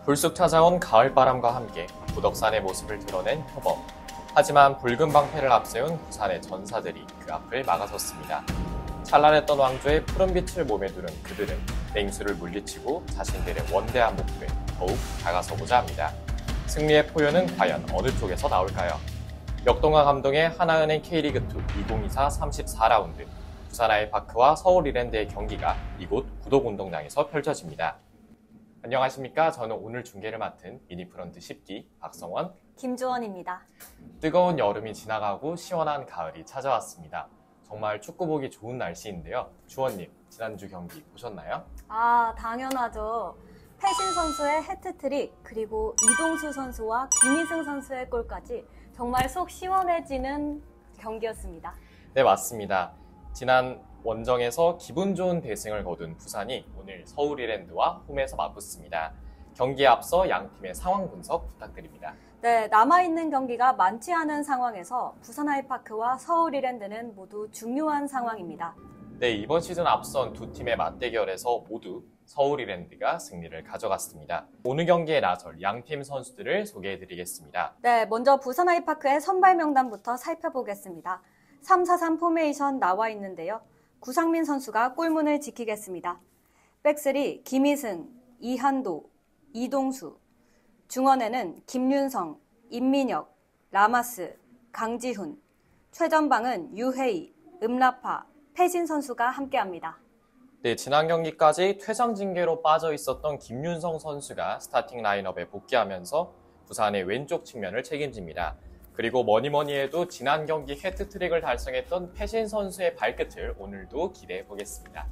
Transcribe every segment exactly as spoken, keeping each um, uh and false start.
불쑥 찾아온 가을바람과 함께 부덕산의 모습을 드러낸 표범. 하지만 붉은 방패를 앞세운 부산의 전사들이 그 앞을 막아섰습니다. 찬란했던 왕조의 푸른 빛을 몸에 두른 그들은 냉수를 물리치고 자신들의 원대한 목표에 더욱 다가서고자 합니다. 승리의 포효는 과연 어느 쪽에서 나올까요? 역동화 감독의 하나은행 K리그이 이천이십사 삼십사 라운드 부산 아이파크와 서울 이랜드의 경기가 이곳 구독운동장에서 펼쳐집니다. 안녕하십니까? 저는 오늘 중계를 맡은 미니프런트 십 기 박성원, 김주원입니다. 뜨거운 여름이 지나가고 시원한 가을이 찾아왔습니다. 정말 축구 보기 좋은 날씨인데요. 주원님, 지난주 경기 보셨나요? 아, 당연하죠. 패신 선수의 해트트릭, 그리고 이동수 선수와 김희승 선수의 골까지 정말 속 시원해지는 경기였습니다. 네, 맞습니다. 지난 원정에서 기분 좋은 대승을 거둔 부산이 오늘 서울 이랜드와 홈에서 맞붙습니다. 경기에 앞서 양 팀의 상황 분석 부탁드립니다. 네, 남아있는 경기가 많지 않은 상황에서 부산 아이파크와 서울 이랜드는 모두 중요한 상황입니다. 네, 이번 시즌 앞선 두 팀의 맞대결에서 모두 서울 이랜드가 승리를 가져갔습니다. 오늘 경기에 나설 양팀 선수들을 소개해드리겠습니다. 네, 먼저 부산 아이파크의 선발 명단부터 살펴보겠습니다. 삼 사 삼 포메이션 나와 있는데요. 구상민 선수가 골문을 지키겠습니다. 백삼 김희승, 이한도, 이동수, 중원에는 김윤성, 임민혁, 라마스, 강지훈, 최전방은 유혜희, 음라파, 패신 선수가 함께합니다. 네, 지난 경기까지 퇴장 징계로 빠져 있었던 김윤성 선수가 스타팅 라인업에 복귀하면서 부산의 왼쪽 측면을 책임집니다. 그리고 뭐니뭐니 해도 지난 경기 해트트릭을 달성했던 패신 선수의 발끝을 오늘도 기대해 보겠습니다.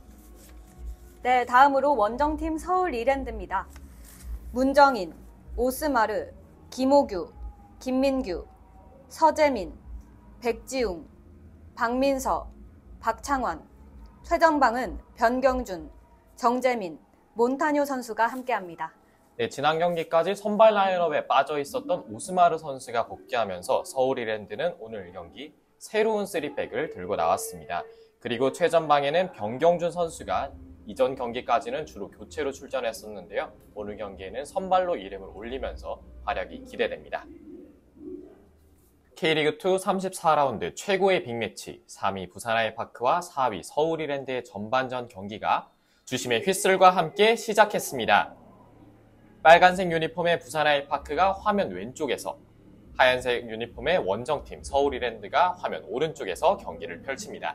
네, 다음으로 원정팀 서울 이랜드입니다. 문정인, 오스마르, 김호규, 김민규, 서재민, 백지웅, 박민서, 박창환, 최전방은 변경준, 정재민, 몬타뇨 선수가 함께합니다. 네, 지난 경기까지 선발 라인업에 빠져 있었던 오스마르 선수가 복귀하면서 서울 이랜드는 오늘 경기 새로운 쓰리백을 들고 나왔습니다. 그리고 최전방에는 변경준 선수가 이전 경기까지는 주로 교체로 출전했었는데요. 오늘 경기에는 선발로 이름을 올리면서 활약이 기대됩니다. K리그이 삼십사 라운드 최고의 빅매치 삼 위 부산 아이파크와 사 위 서울 이랜드의 전반전 경기가 주심의 휘슬과 함께 시작했습니다. 빨간색 유니폼의 부산 아이파크가 화면 왼쪽에서, 하얀색 유니폼의 원정팀 서울 이랜드가 화면 오른쪽에서 경기를 펼칩니다.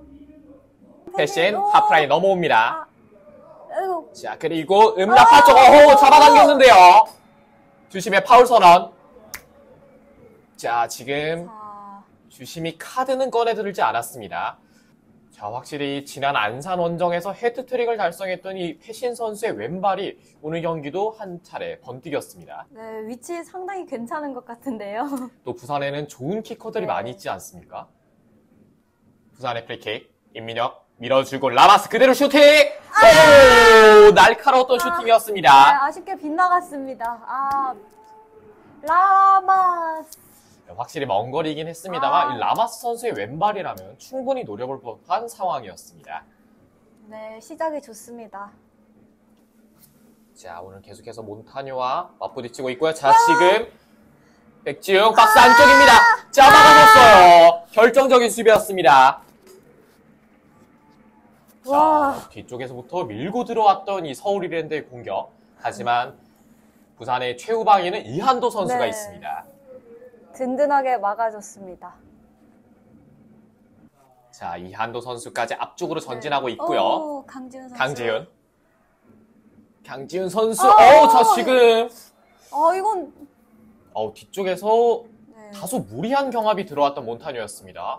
패신 하프라인 넘어옵니다. 아이고. 자, 그리고 음라파 쪽 어호 잡아당겼는데요. 주심의 파울 선언. 자, 지금 주심이 카드는 꺼내들지 않았습니다. 자, 확실히 지난 안산 원정에서 헤드트릭을 달성했던 이 패신 선수의 왼발이 오늘 경기도 한 차례 번뜩였습니다. 네, 위치 상당히 괜찮은 것 같은데요. 또 부산에는 좋은 키커들이 네. 많이 있지 않습니까? 부산의 프리킥, 임민혁 밀어주고 라마스 그대로 슈팅! 아! 오, 날카로웠던 아, 슈팅이었습니다. 네, 아쉽게 빗나갔습니다. 아, 라마스. 확실히 먼 거리이긴 했습니다만 아. 이 라마스 선수의 왼발이라면 충분히 노려볼 법한 상황이었습니다. 네, 시작이 좋습니다. 자, 오늘 계속해서 몬타뇨와 맞부딪히고 있고요. 자, 지금 백지웅 박스 안쪽입니다. 자, 막아줬어요. 결정적인 수비였습니다. 와. 자, 뒤쪽에서부터 밀고 들어왔던 이 서울 이랜드의 공격. 하지만 부산의 최후방에는 이한도 선수가 네. 있습니다. 든든하게 막아줬습니다. 자, 이한도 선수까지 앞쪽으로 전진하고 있고요. 오, 강지훈 선수. 강지훈. 강지훈 선수. 어, 어우, 자, 지금. 어, 이건. 어우, 뒤쪽에서 네. 다소 무리한 경합이 들어왔던 몬타뇨였습니다.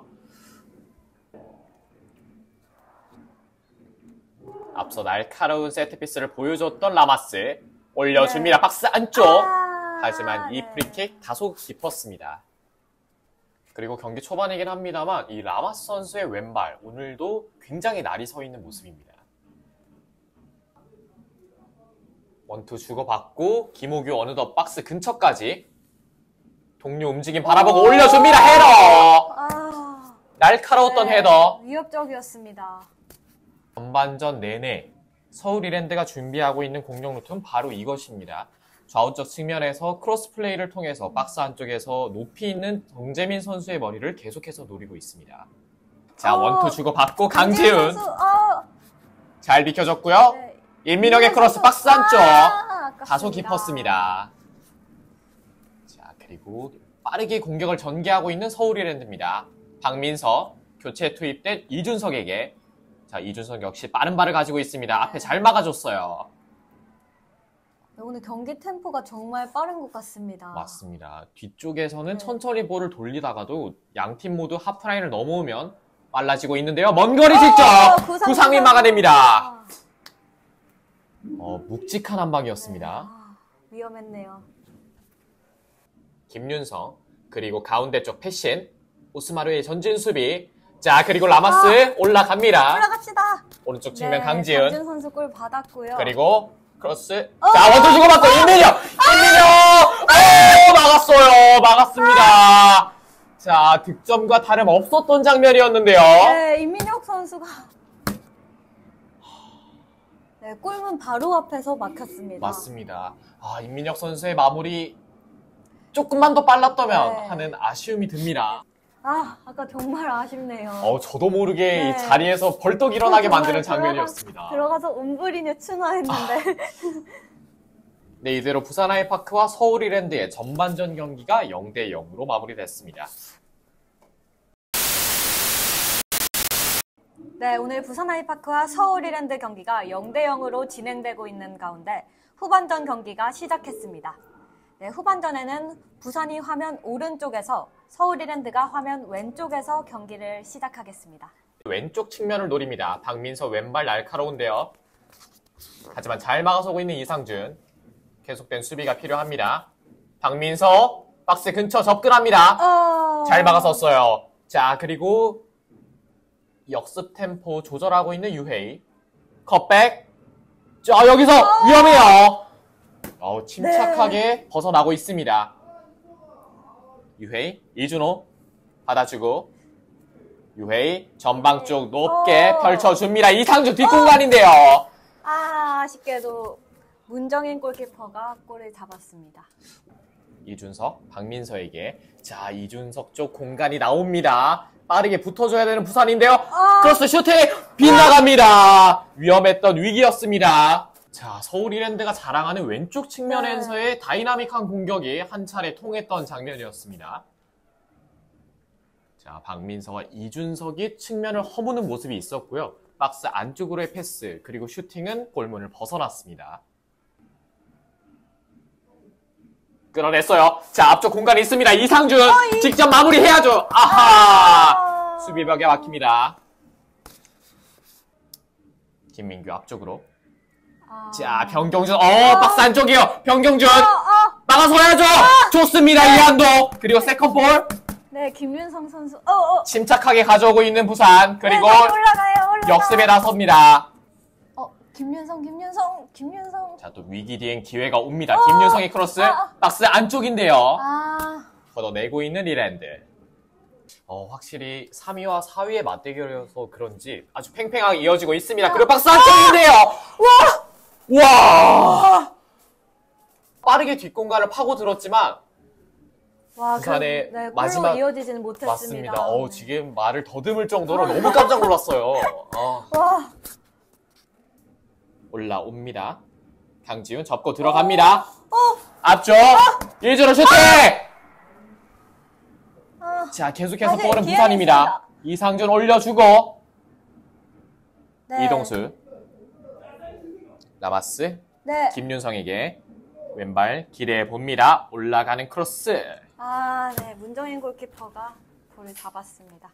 앞서 날카로운 세트피스를 보여줬던 라마스. 올려줍니다. 네. 박스 안쪽. 아, 하지만 이 네. 프리킥 다소 깊었습니다. 그리고 경기 초반이긴 합니다만 이 라마스 선수의 왼발 오늘도 굉장히 날이 서 있는 모습입니다. 원투 주고받고 김호규 어느덧 박스 근처까지 동료 움직임 바라보고 오! 올려줍니다. 헤더! 아, 날카로웠던 네, 헤더. 위협적이었습니다. 전반전 내내 서울 이랜드가 준비하고 있는 공격 루트는 바로 이것입니다. 좌우쪽 측면에서 크로스 플레이를 통해서 박스 안쪽에서 높이 있는 정재민 선수의 머리를 계속해서 노리고 있습니다. 자, 어, 원투 주고 받고 강지훈. 선수, 어, 잘 비켜줬고요. 네. 임민혁의 크로스 선수. 박스 안쪽. 아, 다소 아깝습니다. 깊었습니다. 자, 그리고 빠르게 공격을 전개하고 있는 서울이랜드입니다. 박민서, 교체 투입된 이준석에게. 자, 이준석 역시 빠른 발을 가지고 있습니다. 앞에 잘 막아줬어요. 네, 오늘 경기 템포가 정말 빠른 것 같습니다. 맞습니다. 뒤쪽에서는 네. 천천히 볼을 돌리다가도 양팀 모두 하프라인을 넘어오면 빨라지고 있는데요. 먼 거리 직접 어, 구상민 막아냅니다. 어, 묵직한 한 방이었습니다. 아, 위험했네요. 김윤성, 그리고 가운데 쪽 패신, 오스마르의 전진 수비. 자, 그리고 라마스 아, 올라갑니다. 올라갑시다. 오른쪽 측면 네, 강지은. 강지은 선수 골 받았고요. 그리고 크로스. 어! 자, 원투 주고받고 임민혁! 임민혁! 오, 막았어요. 막았습니다. 자, 득점과 다름 없었던 장면이었는데요. 네, 임민혁 선수가 네, 골문 바로 앞에서 막혔습니다. 맞습니다. 아, 임민혁 선수의 마무리 조금만 더 빨랐다면 네. 하는 아쉬움이 듭니다. 아, 아까 정말 아쉽네요. 어, 저도 모르게 네. 이 자리에서 벌떡 일어나게 정말 만드는 들어가- 장면이었습니다. 들어가서 움브리뉴 추나했는데. 네, 이대로 부산 아이파크와 서울 이랜드의 전반전 경기가 영 대 영으로 마무리됐습니다. 네, 오늘 부산 아이파크와 서울 이랜드 경기가 영 대 영으로 진행되고 있는 가운데 후반전 경기가 시작했습니다. 네, 후반전에는 부산이 화면 오른쪽에서 서울 이랜드가 화면 왼쪽에서 경기를 시작하겠습니다. 왼쪽 측면을 노립니다. 박민서 왼발 날카로운데요. 하지만 잘 막아서고 있는 이상준. 계속된 수비가 필요합니다. 박민서 박스 근처 접근합니다. 어... 잘 막아섰어요. 자, 그리고 역습 템포 조절하고 있는 유헤이. 컷백. 자, 여기서 어... 위험해요. 어, 침착하게 네. 벗어나고 있습니다. 유헤이, 이준호 받아주고 유헤이 전방 쪽 높게 어... 펼쳐줍니다. 이상준 뒷공간인데요. 아, 아쉽게도 문정인 골키퍼가 골을 잡았습니다. 이준석, 박민서에게. 자, 이준석 쪽 공간이 나옵니다. 빠르게 붙어줘야 되는 부산인데요. 어... 크로스 슈팅 빗나갑니다. 위험했던 위기였습니다. 자, 서울 이랜드가 자랑하는 왼쪽 측면에서의 네. 다이나믹한 공격이 한 차례 통했던 장면이었습니다. 자, 박민서와 이준석이 측면을 허무는 모습이 있었고요. 박스 안쪽으로의 패스, 그리고 슈팅은 골문을 벗어났습니다. 끌어냈어요. 자, 앞쪽 공간이 있습니다. 이상준 어, 이... 직접 마무리해야죠. 아하! 아... 수비벽에 막힙니다. 김민규 앞쪽으로. 아... 자, 변경준. 어, 박스 안쪽이요. 변경준. 어, 어. 막아서야죠. 좋습니다. 이한도. 그리고 세컨볼. 네, 김윤성 선수. 어, 어. 침착하게 가져오고 있는 부산. 그리고 네, 올라가요. 올라가요. 역습에 나섭니다. 어, 김윤성, 김윤성, 김윤성. 자, 또 위기 뒤엔 기회가 옵니다. 김윤성의 크로스. 아, 아. 박스 안쪽인데요. 아, 걷어내고 있는 이랜드. 어, 확실히 삼 위와 사 위의 맞대결이어서 그런지 아주 팽팽하게 이어지고 있습니다. 그리고 박스 안쪽인데요. 와! 와! 빠르게 뒷공간을 파고들었지만 와, 부산의 그, 네, 골로 마지막- 이어지지는 못했습니다. 맞습니다. 어, 네. 지금 말을 더듬을 정도로 너무 깜짝 놀랐어요. 어, 와, 올라옵니다. 강지훈 접고 들어갑니다. 어, 앞쪽 일주로 슈팅! 아, 자, 계속해서 다시 볼은 기회가 부산입니다. 있습니다. 이상준 올려주고 네. 이동수 라마스 네. 김윤성에게 왼발 기대해 봅니다. 올라가는 크로스. 아, 네. 문정인 골키퍼가 볼을 잡았습니다.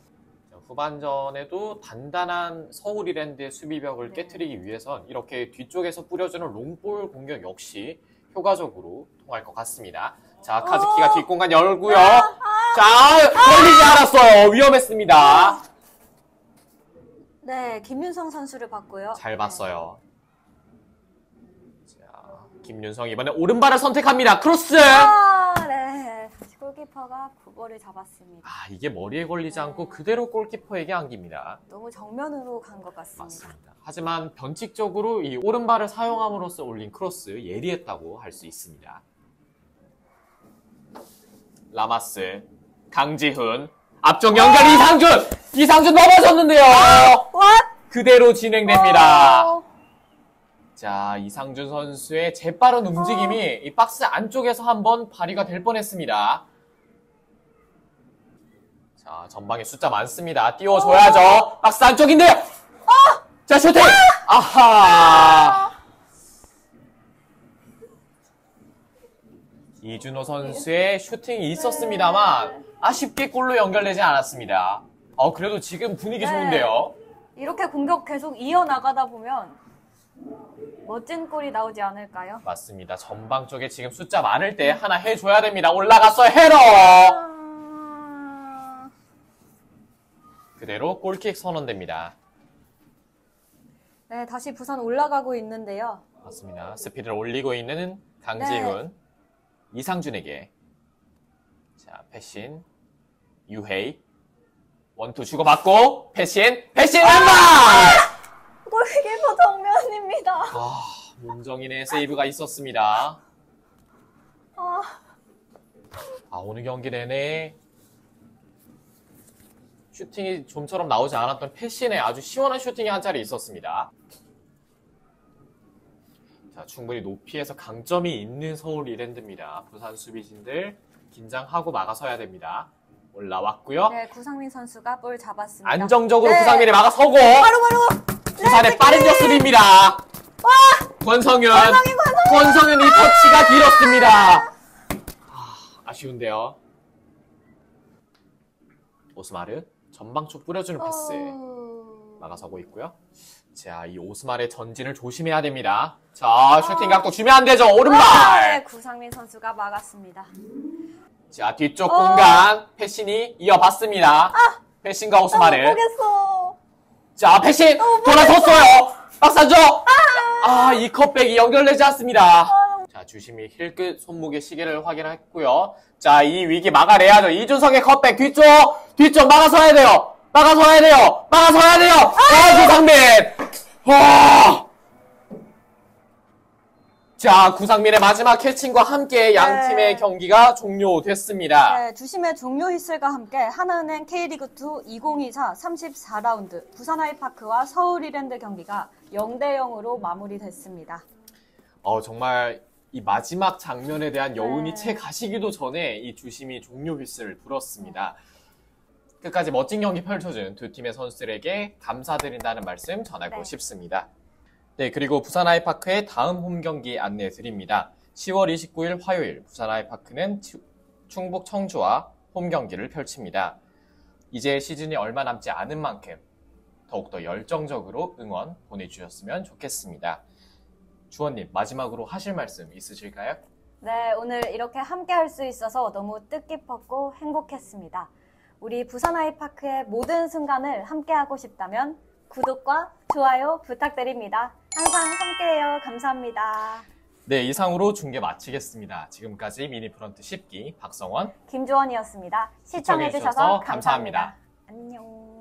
후반전에도 단단한 서울 이랜드의 수비벽을 네. 깨트리기 위해선 이렇게 뒤쪽에서 뿌려주는 롱볼 공격 역시 효과적으로 통할 것 같습니다. 자, 카즈키가 어. 뒷공간 열고요. 아, 자, 걸리지 않았어요. 위험했습니다. 네, 김윤성 선수를 봤고요. 잘 봤어요. 자, 김윤성 이번에 오른발을 선택합니다. 크로스. 아, 네. 다시 골 골키퍼가 굿볼을 잡았습니다. 아, 이게 머리에 걸리지 네. 않고 그대로 골키퍼에게 안깁니다. 너무 정면으로 간 것 같습니다. 맞습니다. 하지만 변칙적으로 이 오른발을 사용함으로써 올린 크로스 예리했다고 할 수 있습니다. 라마스, 강지훈, 앞쪽 연결 이상준! 이상준 넘어졌는데요! What? 그대로 진행됩니다. 어, 자, 이상준 선수의 재빠른 움직임이 이 박스 안쪽에서 한번 발휘가 될 뻔했습니다. 자, 전방에 숫자 많습니다. 띄워줘야죠. 박스 안쪽인데요! 자, 슈팅! 아하! 이준호 선수의 슈팅이 있었습니다만 아쉽게 골로 연결되지 않았습니다. 어, 그래도 지금 분위기 네. 좋은데요. 이렇게 공격 계속 이어나가다 보면 멋진 골이 나오지 않을까요? 맞습니다. 전방 쪽에 지금 숫자 많을 때 하나 해줘야 됩니다. 올라갔어요. 헤더! 아... 그대로 골킥 선언됩니다. 네, 다시 부산 올라가고 있는데요. 맞습니다. 스피드를 올리고 있는 강지훈, 이상준에게 자, 패신, 유헤이, 원투 주고받고 패신, 패신 왼발! 골키퍼 정면입니다. 아, 문정인의 세이브가 있었습니다. 아, 아, 오늘 경기 내내 슈팅이 좀처럼 나오지 않았던 패신에 아주 시원한 슈팅이 한 차례 있었습니다. 자, 충분히 높이에서 강점이 있는 서울 이랜드입니다. 부산 수비진들 긴장하고 막아서야 됩니다. 올라왔고요. 네, 구상민 선수가 볼 잡았습니다. 안정적으로 네. 구상민이 막아서고 바로 바로 부산의 빠른 역습입니다. 권성윤, 권성윤, 권성윤. 권성윤 이 터치가 길었습니다. 아, 아쉬운데요. 오스마르 전방 쪽 뿌려주는 패스 어... 막아서고 있고요. 자, 이 오스마르의 전진을 조심해야 됩니다. 자, 슈팅 각도 주면 안 되죠. 아, 오른발. 네, 구상민 선수가 막았습니다. 자, 뒤쪽 어. 공간 패신이 이어봤습니다. 아. 패신과 오스마르. 못 보겠어. 자, 패신 돌아섰어요. 박스 안쪽. 아, 이 컵백이 연결되지 않습니다. 자, 주심이 힐끗 손목의 시계를 확인했고요. 자, 이 위기 막아내야죠. 이준석의 컵백 뒤쪽, 뒤쪽 막아서야 돼요. 막아서야 돼요. 막아서야 돼요. 아, 구상민. 와. 자, 구상민의 마지막 캐칭과 함께 양 네. 팀의 경기가 종료됐습니다. 네, 주심의 종료 휘슬과 함께 하나은행 K리그투 이천이십사 삼십사 라운드 부산 아이파크와 서울 이랜드 경기가 영 대 영으로 마무리됐습니다. 어, 정말 이 마지막 장면에 대한 여운이 네. 채 가시기도 전에 이 주심이 종료 휘슬을 불었습니다. 끝까지 멋진 경기 펼쳐준 두 팀의 선수들에게 감사드린다는 말씀 전하고 네. 싶습니다. 네, 그리고 부산 아이파크의 다음 홈 경기 안내 드립니다. 시월 이십구일 화요일 부산 아이파크는 충북 청주와 홈 경기를 펼칩니다. 이제 시즌이 얼마 남지 않은 만큼 더욱더 열정적으로 응원 보내주셨으면 좋겠습니다. 주원님, 마지막으로 하실 말씀 있으실까요? 네, 오늘 이렇게 함께 할 수 있어서 너무 뜻깊었고 행복했습니다. 우리 부산 아이파크의 모든 순간을 함께 하고 싶다면 구독과 좋아요 부탁드립니다. 항상 함께해요. 감사합니다. 네, 이상으로 중계 마치겠습니다. 지금까지 미니프런트 십 기 박성원, 김주원이었습니다. 시청해주셔서 시청해주셔서 감사합니다. 감사합니다. 안녕.